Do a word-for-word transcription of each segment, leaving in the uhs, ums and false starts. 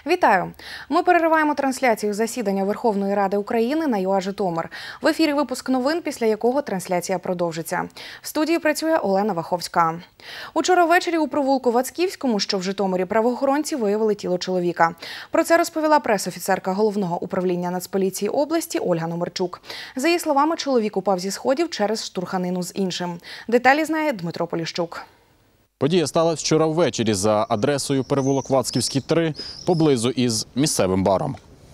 Вітаю! Ми перериваємо трансляцію засідання Верховної Ради України на ЮА Житомир. В ефірі випуск новин, після якого трансляція продовжиться. В студії працює Олена Ваховська. Учора ввечері у провулку Вацківському, що в Житомирі, правоохоронці виявили тіло чоловіка. Про це розповіла прес-офіцерка Головного управління Нацполіції області Ольга Номерчук. За її словами, чоловік упав зі сходів через штурханину з іншим. Деталі знає Дмитро Поліщук. Подія сталася вчора ввечері за адресою перевулок Вацківський, три, поблизу із місцевим баром.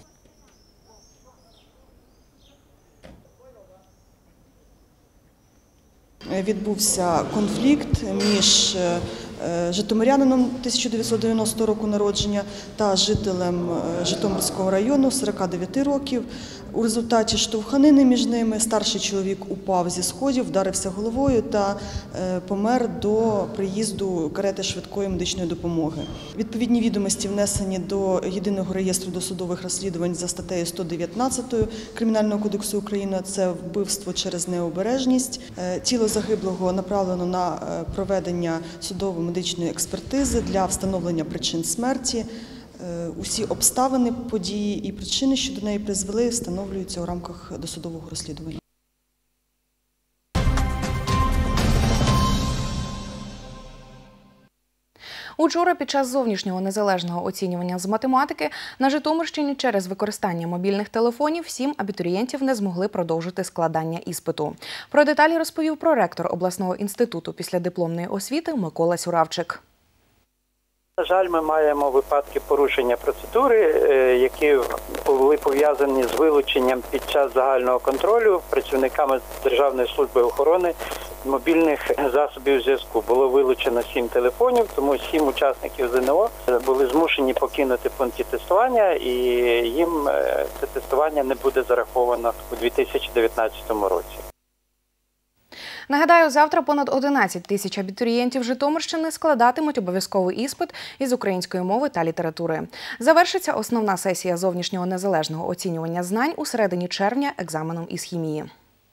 Відбувся конфлікт між житомирянином тисяча дев'ятсот дев'яностого року народження та жителем Житомирського району сорока дев'яти років. У результаті штовханини між ними старший чоловік упав зі сходів, вдарився головою та помер до приїзду карети швидкої медичної допомоги. Відповідні відомості внесені до Єдиного реєстру досудових розслідувань за статтею сто дев'ятнадцять Кримінального кодексу України – це вбивство через необережність. Тіло загиблого направлено на проведення судово-медичної експертизи для встановлення причин смерті. Усі обставини події і причини, що до неї призвели, встановлюються у рамках досудового розслідування. Учора під час зовнішнього незалежного оцінювання з математики на Житомирщині через використання мобільних телефонів сім абітурієнтів не змогли продовжити складання іспиту. Про деталі розповів проректор обласного інституту післядипломної освіти Микола Сюравчик. На жаль, ми маємо випадки порушення процедури, які були пов'язані з вилученням під час загального контролю працівниками Державної служби охорони мобільних засобів зв'язку. Було вилучено сім телефонів, тому сім учасників ЗНО були змушені покинути пункти тестування, і їм це тестування не буде зараховано у дві тисячі дев'ятнадцятому році. Нагадаю, завтра понад одинадцять тисяч абітурієнтів Житомирщини складатимуть обов'язковий іспит із української мови та літератури. Завершиться основна сесія зовнішнього незалежного оцінювання знань у середині червня екзаменом із хімії.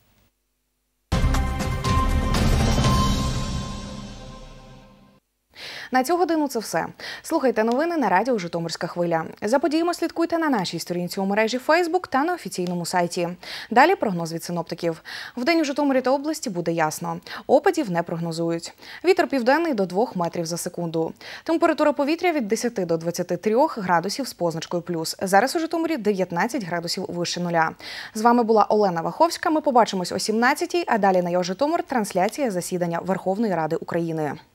На цю годину це все. Слухайте новини на радіо «Житомирська хвиля». За подіями слідкуйте на нашій сторінці у мережі Фейсбук та на офіційному сайті. Далі прогноз від синоптиків. Вдень у Житомирі та області буде ясно. Опадів не прогнозують. Вітер південний до двох метрів за секунду. Температура повітря від десяти до двадцяти трьох градусів з позначкою плюс. Зараз у Житомирі дев'ятнадцять градусів вище нуля. З вами була Олена Ваховська. Ми побачимось о сімнадцятій, а далі на ЮА Житомир трансляція засідання Верховної Ради України.